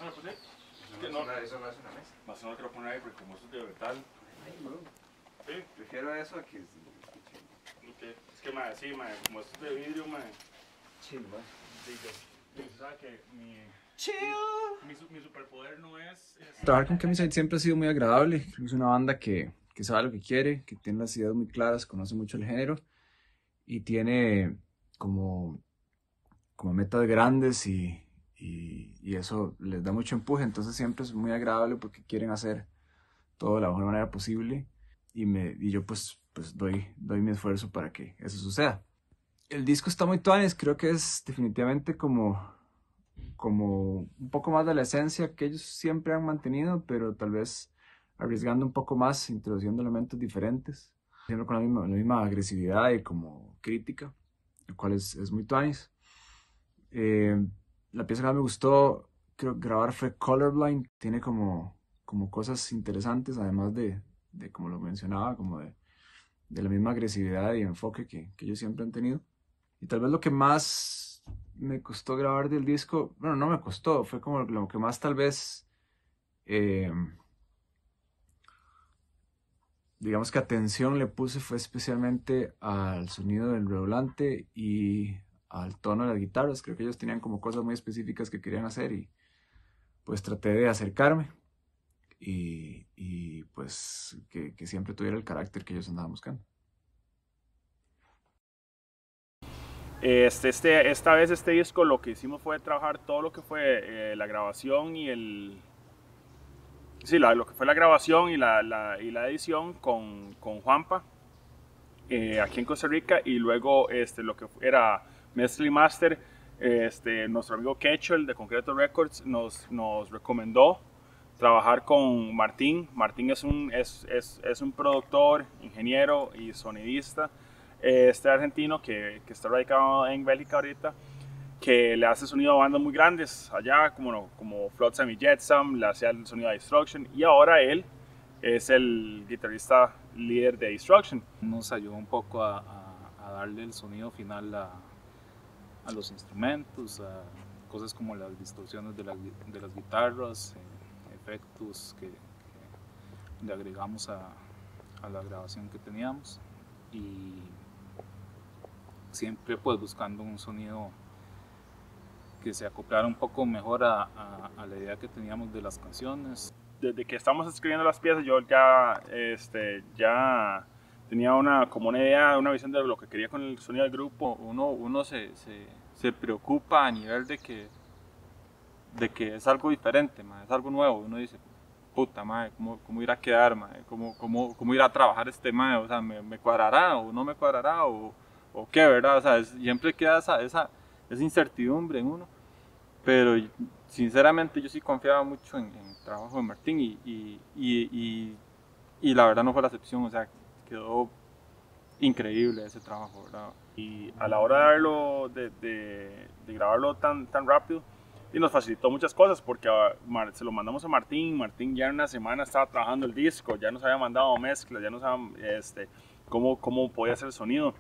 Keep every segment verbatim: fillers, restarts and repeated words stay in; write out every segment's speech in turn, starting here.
Bueno, pues sí. Eso Que no, no. es una, eso no es una mesa. Más no lo quiero poner ahí porque como eso es de metal. Ay, bro. Sí. Prefiero eso a que... Okay. Es que, madre, sí, madre, como esto es de vidrio, madre. Chill, man. Sí, yo. Usted sabe que mi. Chill. Mi, mi, mi superpoder no es. es... Trabajar con Chemicide siempre ha sido muy agradable. Es una banda que, que sabe lo que quiere, que tiene las ideas muy claras, conoce mucho el género y tiene como, como metas grandes y, y, y eso les da mucho empuje. Entonces siempre es muy agradable porque quieren hacer todo de la mejor manera posible y, me, y yo pues, pues doy, doy mi esfuerzo para que eso suceda. El disco está muy tuanis, creo que es definitivamente como, como un poco más de la esencia que ellos siempre han mantenido, pero tal vez arriesgando un poco más, introduciendo elementos diferentes, siempre con la misma, la misma agresividad y como crítica, lo cual es, es muy tuanis. Eh, la pieza que más me gustó, creo que grabar fue Colorblind, tiene como, como cosas interesantes, además de, de como lo mencionaba, como de, de la misma agresividad y enfoque que, que ellos siempre han tenido. Y tal vez lo que más me costó grabar del disco, bueno, no me costó, fue como lo que más tal vez, eh, digamos que atención le puse fue especialmente al sonido del redoblante y al tono de las guitarras. Creo que ellos tenían como cosas muy específicas que querían hacer y pues traté de acercarme y, y pues que, que siempre tuviera el carácter que ellos andaban buscando. Este, este, esta vez este disco lo que hicimos fue trabajar todo lo que fue eh, la grabación y el... Sí, la, lo que fue la grabación y la, la, y la edición con, con Juanpa eh, aquí en Costa Rica y luego este, lo que era mezcla y master, este, nuestro amigo Ketchel de Concreto Records nos, nos recomendó trabajar con Martín. Martín es un, es, es, es un productor, ingeniero y sonidista este argentino que, que está radicado en Bélgica ahorita, que le hace sonido a bandas muy grandes allá, como, como Flotsam y Jetsam, le hacía el sonido a Destruction, y ahora él es el guitarrista líder de Destruction. Nos ayudó un poco a, a, a darle el sonido final a, a los instrumentos, a cosas como las distorsiones de, la, de las guitarras, eh, efectos que, que le agregamos a, a la grabación que teníamos, y siempre pues buscando un sonido que se acoplara un poco mejor a, a, a la idea que teníamos de las canciones. Desde que estamos escribiendo las piezas yo ya, este, ya tenía una, como una idea, una visión de lo que quería con el sonido del grupo. Uno, uno se, se, se preocupa a nivel de que, de que es algo diferente, ma, es algo nuevo. Uno dice, puta madre, ¿cómo, cómo ir a quedar, ma? ¿Cómo, cómo, cómo ir a trabajar este mae? O sea, ¿me, me cuadrará o no me cuadrará o, o qué, verdad? O sea, es, siempre queda esa, esa, esa incertidumbre en uno. Pero sinceramente yo sí confiaba mucho en, en el trabajo de Martín y, y, y, y, y la verdad no fue la excepción, o sea, quedó increíble ese trabajo, ¿verdad? Y a la hora de, darlo, de, de, de grabarlo tan, tan rápido, y nos facilitó muchas cosas porque a, se lo mandamos a Martín. Martín ya en una semana estaba trabajando el disco, ya nos había mandado mezclas, ya nos había, este, cómo, cómo podía ser el sonido,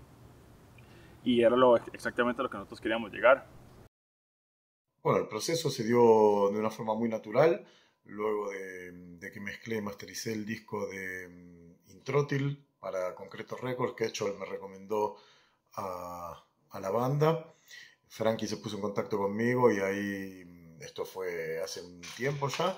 y era lo, exactamente lo que nosotros queríamos llegar. Bueno, el proceso se dio de una forma muy natural, luego de, de que mezclé y mastericé el disco de um, Intrótil para Concreto Records, que Ketchel me recomendó a, a la banda. Frankie se puso en contacto conmigo y ahí, esto fue hace un tiempo ya,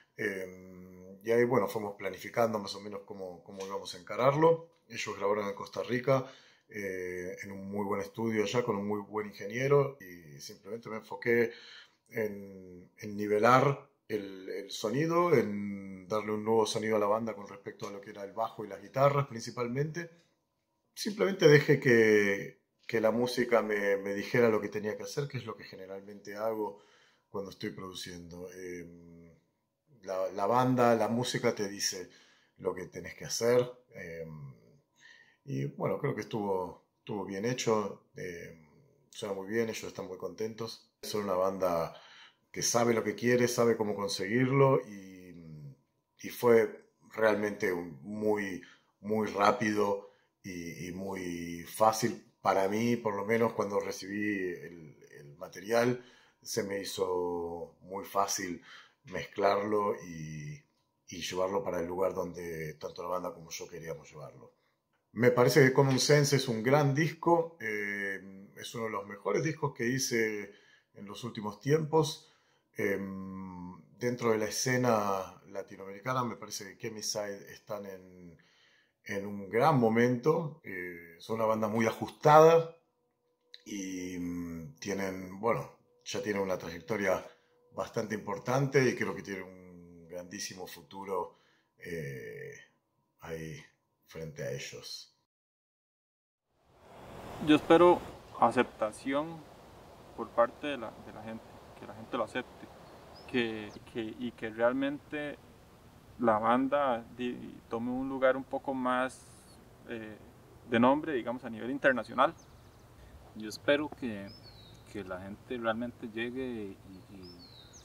eh, y ahí bueno, fuimos planificando más o menos cómo, cómo íbamos a encararlo. Ellos grabaron en Costa Rica, eh, en un muy buen estudio allá, con un muy buen ingeniero, y simplemente me enfoqué en, en nivelar el, el sonido, en darle un nuevo sonido a la banda con respecto a lo que era el bajo y las guitarras principalmente. Simplemente dejé que que la música me, me dijera lo que tenía que hacer, que es lo que generalmente hago cuando estoy produciendo. Eh, la, la banda, la música te dice lo que tenés que hacer. Eh, y bueno, creo que estuvo, estuvo bien hecho. Eh, suena muy bien, ellos están muy contentos. Son una banda que sabe lo que quiere, sabe cómo conseguirlo y, y fue realmente muy, muy rápido y, y muy fácil. Para mí, por lo menos cuando recibí el, el material, se me hizo muy fácil mezclarlo y, y llevarlo para el lugar donde tanto la banda como yo queríamos llevarlo. Me parece que Common Sense es un gran disco, eh, es uno de los mejores discos que hice en los últimos tiempos. Eh, dentro de la escena latinoamericana me parece que Chemicide están en, en un gran momento, eh, son una banda muy ajustada y um, tienen, bueno, ya tienen una trayectoria bastante importante y creo que tienen un grandísimo futuro eh, ahí frente a ellos. Yo espero aceptación por parte de la, de la gente, que la gente lo acepte, que, que, y que realmente la banda di, tome un lugar un poco más eh, de nombre, digamos, a nivel internacional. Yo espero que, que la gente realmente llegue y, y,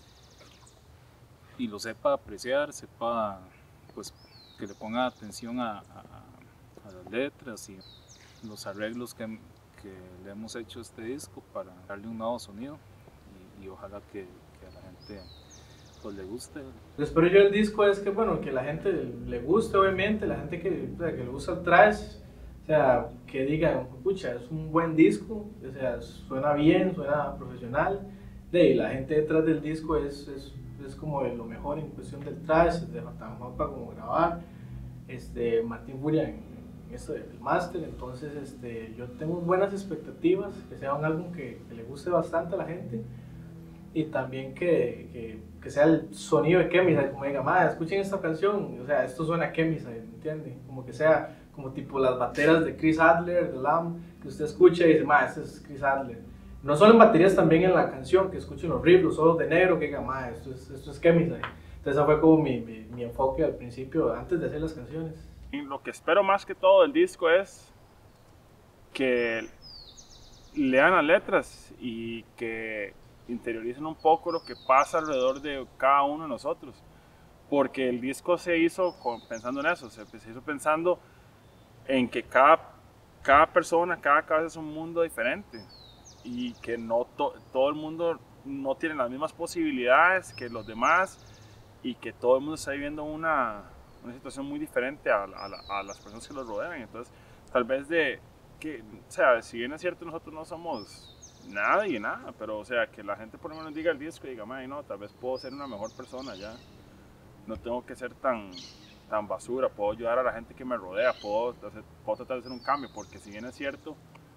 y lo sepa apreciar, sepa, pues, que le ponga atención a, a, a las letras y los arreglos que, que le hemos hecho a este disco para darle un nuevo sonido y, y ojalá que, que a la gente pues le guste. Lo que espero yo del disco es que, bueno, que la gente le guste, obviamente, la gente que, o sea, que le gusta el thrash, o sea, que diga, escucha, es un buen disco, o sea, suena bien, suena profesional, y la gente detrás del disco es, es, es como lo mejor en cuestión del thrash, de Juanpa como grabar, este, Martín Furia en, en esto del máster, entonces este, yo tengo buenas expectativas, que sea un álbum que, que le guste bastante a la gente, y también que, que, que sea el sonido de Chemicide, como diga, madre, escuchen esta canción, o sea, esto suena a Chemicide, ¿entiendes? Como que sea, como tipo las bateras de Chris Adler, de Lamb, que usted escucha y dice, madre, este es Chris Adler. No solo en baterías, también en la canción, que escuchen los riffs, los ojos de negro, que diga, madre, esto es, esto es Chemicide. Entonces ese fue como mi, mi, mi enfoque al principio, antes de hacer las canciones. Y lo que espero más que todo del disco es que lean las letras y que interioricen un poco lo que pasa alrededor de cada uno de nosotros, porque el disco se hizo con, pensando en eso, se, se hizo pensando en que cada, cada persona, cada cabeza es un mundo diferente y que no to, todo el mundo no tiene las mismas posibilidades que los demás y que todo el mundo está viviendo una, una situación muy diferente a, a, a las personas que los rodean. Entonces, tal vez de que, o sea, si bien es cierto, nosotros no somos nada y nada, pero o sea, que la gente por lo menos diga el disco y diga, man, no, tal vez puedo ser una mejor persona ya, no tengo que ser tan, tan basura, puedo ayudar a la gente que me rodea, puedo, hacer, puedo tratar de hacer un cambio, porque si bien es cierto,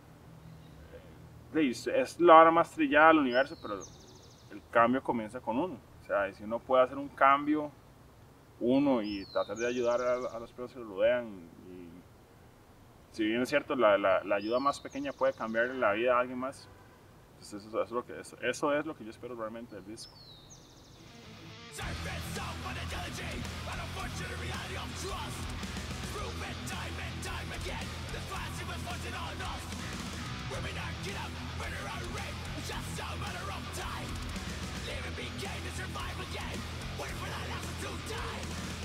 es la hora más trillada del universo, pero el cambio comienza con uno, o sea, y si uno puede hacer un cambio, uno, y tratar de ayudar a, a las personas que lo rodean, y si bien es cierto, la, la, la ayuda más pequeña puede cambiar la vida a alguien más. Eso, eso, es lo que, eso, eso es lo que yo espero realmente del disco. Living became to survive again, waiting for that answer to die.